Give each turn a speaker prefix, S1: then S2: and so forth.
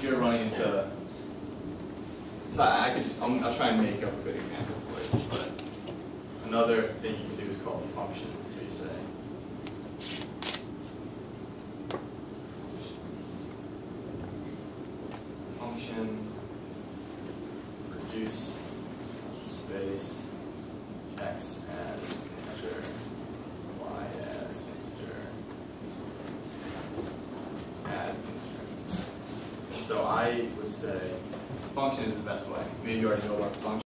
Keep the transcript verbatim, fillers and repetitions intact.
S1: you're running into, so I, I could just, I'm, I'll try and make up a good example for you, but another thing you can do is call a function. So you say, function produce space x as integer, y as integer, as integer. So I would say function is the best way. Maybe you already know about the function.